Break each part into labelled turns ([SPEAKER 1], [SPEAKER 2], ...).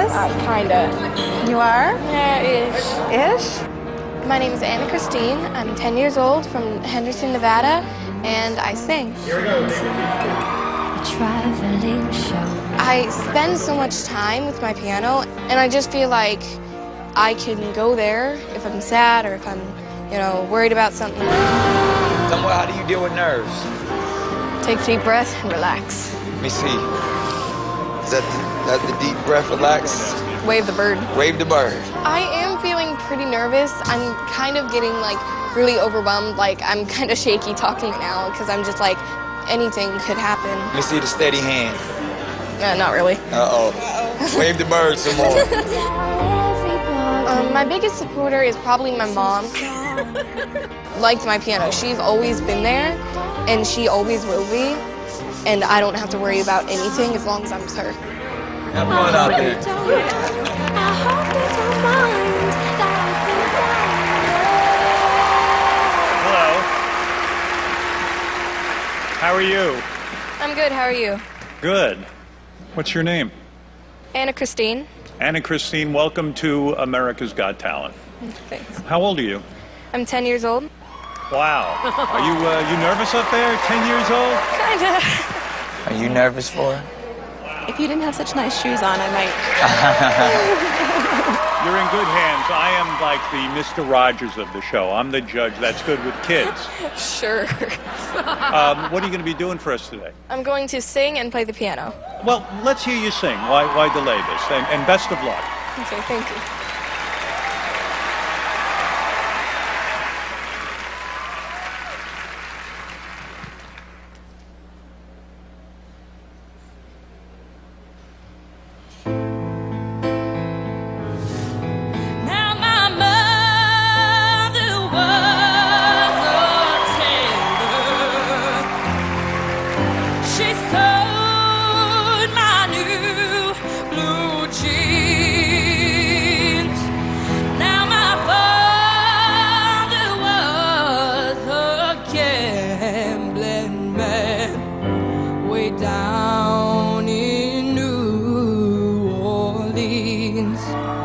[SPEAKER 1] Yes?
[SPEAKER 2] Kinda.
[SPEAKER 1] You are?
[SPEAKER 2] Yeah, ish.
[SPEAKER 1] Ish?
[SPEAKER 2] My name is Anna Christine. I'm 10 years old from Henderson, Nevada, and I sing.
[SPEAKER 3] Here we go.
[SPEAKER 4] Traveling show.
[SPEAKER 2] I spend so much time with my piano, and I just feel like I can go there if I'm sad or if I'm, worried about something.
[SPEAKER 5] Tell me, how do you deal with nerves?
[SPEAKER 2] Take a deep breath and relax.
[SPEAKER 5] Let me see. Is that the deep breath, relax?
[SPEAKER 2] Wave the bird.
[SPEAKER 5] Wave the bird.
[SPEAKER 2] I am feeling pretty nervous. I'm kind of getting really overwhelmed. I'm kind of shaky talking now because I'm just anything could happen.
[SPEAKER 5] Let me see the steady hand.
[SPEAKER 2] Not really.
[SPEAKER 5] Uh-oh. Wave the bird some more.
[SPEAKER 2] My biggest supporter is probably my mom. Like my piano, she's always been there, and she always will be, and I don't have to worry about anything as long as I'm with her.
[SPEAKER 5] Have fun out there.
[SPEAKER 3] Hello. How are you?
[SPEAKER 2] I'm good, how are you?
[SPEAKER 3] Good. What's your name?
[SPEAKER 2] Anna Christine.
[SPEAKER 3] Anna Christine, welcome to America's Got Talent.
[SPEAKER 2] Thanks.
[SPEAKER 3] How old are you?
[SPEAKER 2] I'm 10 years old.
[SPEAKER 3] Wow. Are you nervous up there? 10 years old?
[SPEAKER 2] Kinda.
[SPEAKER 5] Are you nervous for her?
[SPEAKER 1] If you didn't have such nice shoes on, I might.
[SPEAKER 3] You're in good hands. I am like the Mr. Rogers of the show. I'm the judge that's good with kids.
[SPEAKER 2] Sure.
[SPEAKER 3] What are you going to be doing for us today?
[SPEAKER 2] I'm going to sing and play the piano.
[SPEAKER 3] Well, let's hear you sing. Why delay this? And best of luck.
[SPEAKER 2] Okay, thank you.
[SPEAKER 6] Down in New Orleans,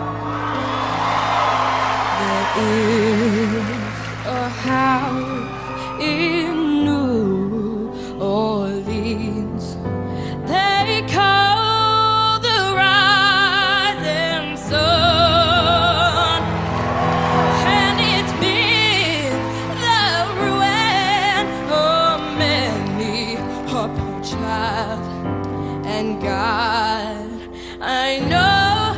[SPEAKER 6] there is a house in New Orleans they call the Rising Sun, and it's been the ruin of many a poor child. And God, I know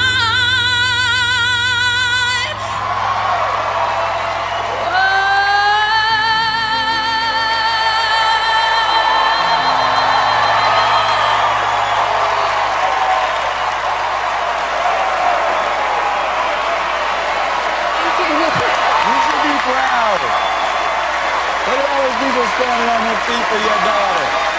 [SPEAKER 5] You should be proud. Look at all those people standing on their feet for your daughter.